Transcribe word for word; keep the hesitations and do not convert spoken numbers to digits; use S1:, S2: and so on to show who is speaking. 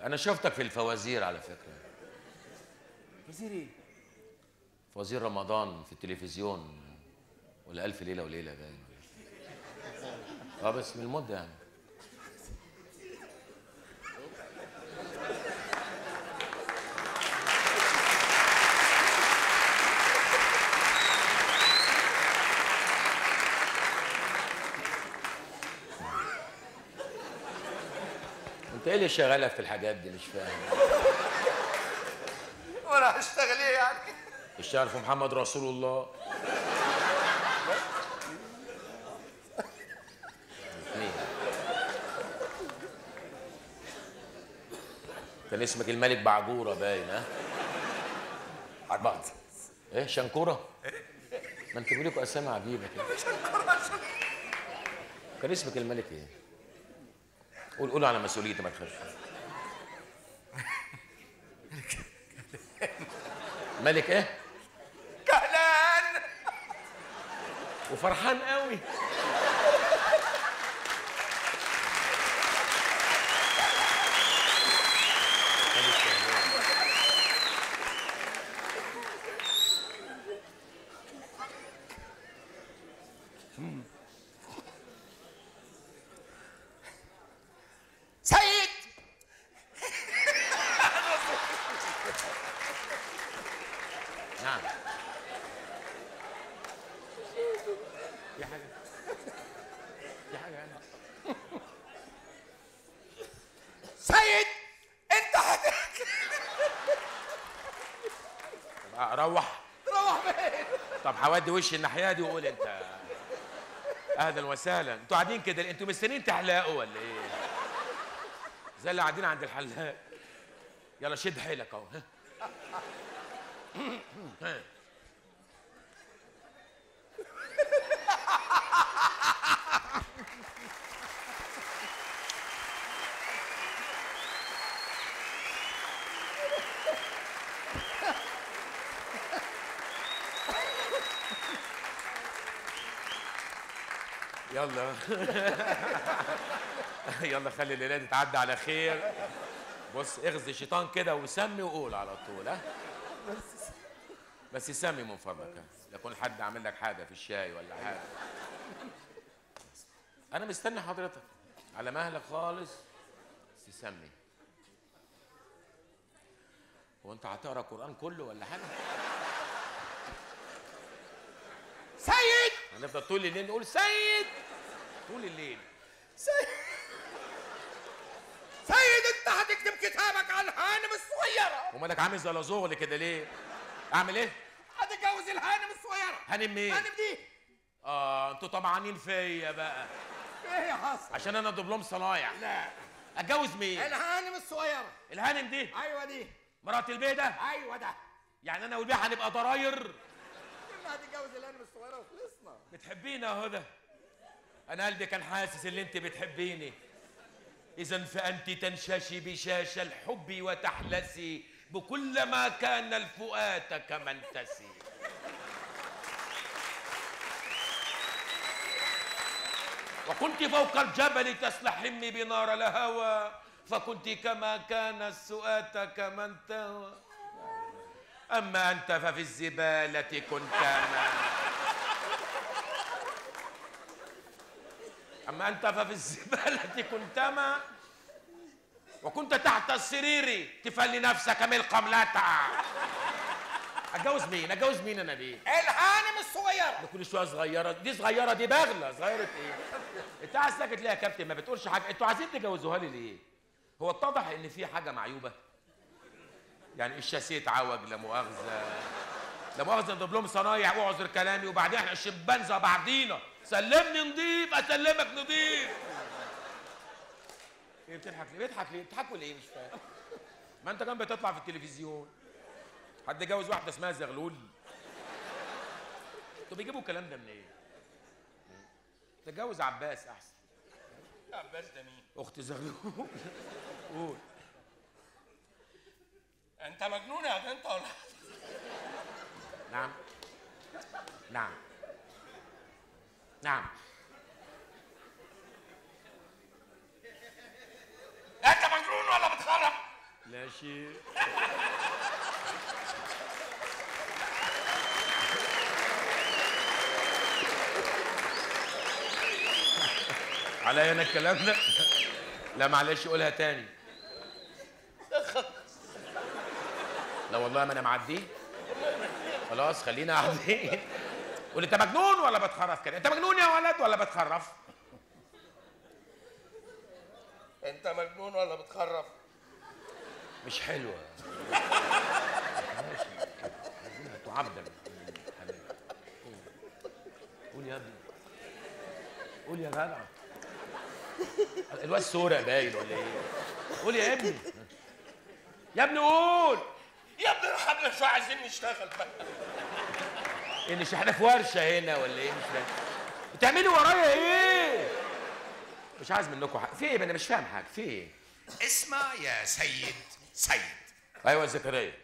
S1: انا شفتك في الفوازير على فكره.
S2: فوازير ايه؟
S1: فوازير رمضان في التلفزيون، ولا الف ليله وليله باين. اه بس من المده يعني. انت ايه اللي شغالك في الحاجات دي؟ مش فاهم.
S2: وانا هشتغل ايه يعني؟
S1: اشتغل في محمد رسول الله. اثنين. كان اسمك الملك بعجوره باين. ها؟
S2: عجبت.
S1: ايه شنكوره؟ ما انتوا لكم اسامي عجيبه كده.
S2: شنكوره.
S1: كان اسمك الملك ايه؟ قول قول على مسؤوليتي ما تخافش. ملك ايه؟
S2: كهلان.
S1: وفرحان قوي.
S2: سيد.
S1: نعم. في حاجة؟ في حاجة يعني؟
S2: سيد انت هتاكل.
S1: روح.
S2: تروح فين؟
S1: طب هودي وشي الناحية دي وقول انت. اهلا وسهلا. انتوا قاعدين كده انتوا مستنيين تحلقوا ولا ايه؟ زي اللي قاعدين عند الحلاق. يلا شد حيلك اهو. ها. يلا. يلا خلي الليله دي تعدي على خير. بص اغزي الشيطان كده وسمي وقول على طول. ها بس سمي من فضلك. لا يكون حد عامل لك حاجه في الشاي ولا حاجه. انا مستني حضرتك على مهلك خالص. بس سمي. هو انت هتقرا القران كله ولا حاجه؟
S2: سيد.
S1: هنفضل طول الليل نقول سيد طول الليل.
S2: سيد سيد انت هتكتب كتابك عن هانم الصغيره.
S1: ومالك عامل زي لازوغل كده ليه؟ اعمل ايه؟
S2: هتتجوز الهانم الصغيره.
S1: هانم مين؟
S2: هانم دي.
S1: اه انتوا طمعانين فيا بقى.
S2: ايه يا حسن؟
S1: عشان انا دبلوم صنايع.
S2: لا.
S1: اتجوز مين؟
S2: الهانم الصغيره.
S1: الهانم دي؟
S2: ايوه دي.
S1: مرات البيه ده؟
S2: ايوه ده.
S1: يعني انا والبيه هنبقى ضراير؟
S2: كنا هتتجوز الهانم الصغيره وخلصنا.
S1: بتحبيني يا هدى؟ انا قلبي كان حاسس ان انت بتحبيني. اذا فانت تنششي بشاش الحب وتحلسي بكل ما كان الفؤاد كمنتسي. وكنت فوق الجبل تسلحمي بنار الهوى فكنت كما كان السؤات كمن تهوى. اما انت ففي الزباله كنت ما اما انت ففي الزباله كنتما وكنت تحت السرير تفلي نفسك من القملة. اتجوز مين؟ اتجوز مين انا دي؟
S2: الهانم الصغيره.
S1: ده كل شويه صغيره. دي صغيره دي باغله. صغيره ايه؟ انت عايز ساكت ليه يا كابتن؟ ما بتقولش حاجه. انتوا عايزين تجوزوها لي ليه؟ هو اتضح ان في حاجه معيوبه؟ يعني الشاسيه اتعوج لا مؤاخذه. لا مؤاخذه دبلوم صنايع واعذر كلامي وبعدين احنا الشمبانزه بعضينا. سلمني نضيف اسلمك نضيف. ايه بتضحك ليه؟ بتضحك ليه؟ بتضحكوا ليه؟ مش فاهم. ما انت كمان بتطلع في التلفزيون. حد جوز واحده اسمها زغلول؟ انتوا بيجيبوا الكلام ده منين؟ إيه؟ تتجوز عباس احسن.
S2: عباس ده مين؟
S1: اخت زغلول. قول.
S2: انت مجنون يا انت ولا؟
S1: نعم نعم نعم.
S2: انت مجنون ولا بتخرب؟
S1: لا شيء. عليا انا الكلام ده؟ لا معلش قولها تاني. لا والله ما انا معديه. خلاص خلينا قاعدين. قول انت مجنون ولا بتخرف كده؟ انت مجنون يا ولد ولا بتخرف؟
S2: انت مجنون ولا بتخرف؟
S1: مش حلوه. ماشي عايزينها تعبد. قول يا ابني. قول يا جدع. الواد سورق باين ولا ايه؟ قول يا ابني. يا ابني قول.
S2: يا ابني ارحمنا شويه عايزين نشتغل بقى.
S1: ايه مش احنا في ورشه هنا ولا ايه؟ مش فاهم. بتعملوا ورايا ايه؟ مش عايز منكم حاجه. في ايه؟ انا مش فاهم حاجه. في ايه؟
S2: اسمع يا سيد سيد.
S1: ايوه زكريا.